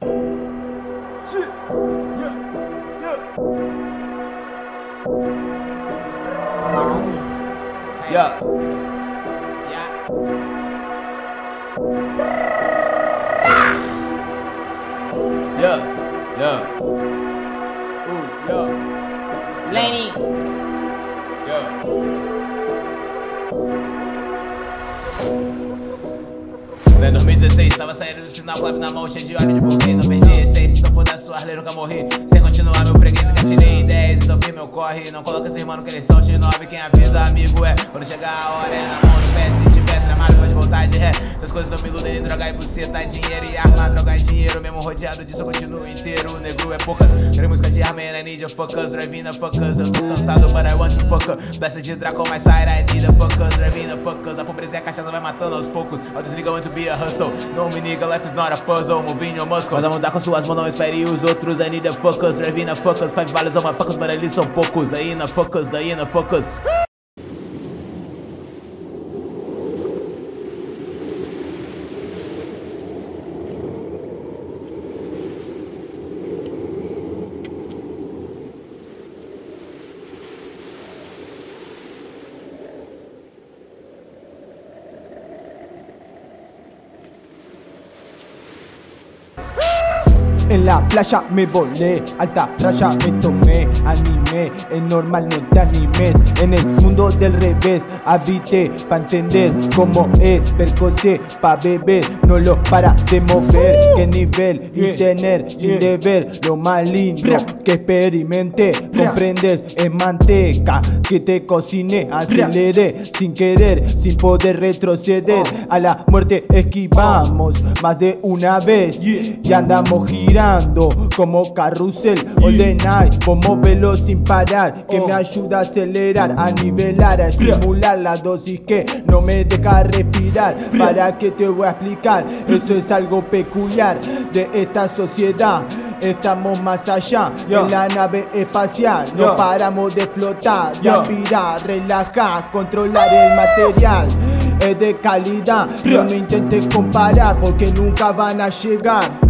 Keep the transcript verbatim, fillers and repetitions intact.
Sí, yeah, yeah. Yeah. Yeah. Yeah. Yeah. Ooh, yeah. Lenny. Yeah. Em dois mil e dezesseis, tava saindo do sinal, clap na mão, cheio de óleo de burguês. Eu perdi a essência, então foda-se sua Harley, nunca morri. Sem continuar meu freguês, engatilhei ideias, então vi meu corre. Não coloca esse irmão que eles são de nove, quem avisa amigo é. Quando chegar a hora é na mão do pé, se tiver tramado pode voltar de ré. Essas coisas não me iludem, droga e buceta, dinheiro e arma, droga e dinheiro. Mesmo rodeado disso eu continuo inteiro, o negro é poucas. Quero música de arma and I need your fuckers, driving the fuckers. Eu tô cansado, but I want to fuck up. Blessed de Draco, my side, I need the fuckers, driving the fuckers. A pobreza e a cachaça vai matando aos poucos. All this nigga want to be a hustle. No me nigga, life is not a puzzle, moving your muscle. Manda mudar com suas mãos, não espere os outros. I need the fuckers, driving the fuckers. Five balls on my fuckers, but eles são poucos. Daí na fuckers, daí na fuckers. En la playa me volé, alta raya me tomé, anime, es normal no te animes. En el mundo del revés, habité pa' entender cómo es, percocé pa' beber, no lo para de mover. Qué nivel y tener sin deber, lo más lindo que experimenté, comprendes, es manteca que te cociné, aceleré sin querer, sin poder retroceder. A la muerte esquivamos más de una vez y andamos girando como carrusel all the night, como velo sin parar, que me ayuda a acelerar, a nivelar, a estimular la dosis que no me deja respirar. ¿Para qué te voy a explicar? Eso es algo peculiar de esta sociedad. Estamos más allá en la nave espacial, no paramos de flotar, de aspirar, relajar, controlar el material. Es de calidad, pero no intentes comparar porque nunca van a llegar.